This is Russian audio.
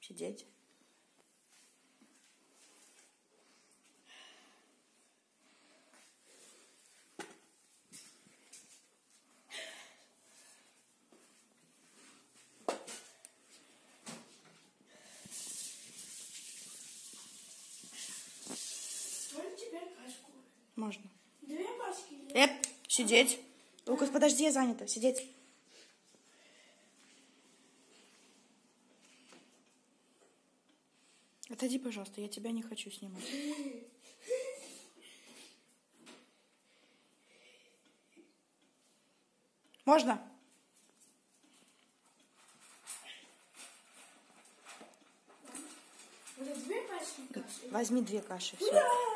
Сидеть. Можно. Сидеть. Лукас, подожди, я занята. Сидеть. Отойди, пожалуйста, я тебя не хочу снимать. Можно? Возьми 2 каши. Все.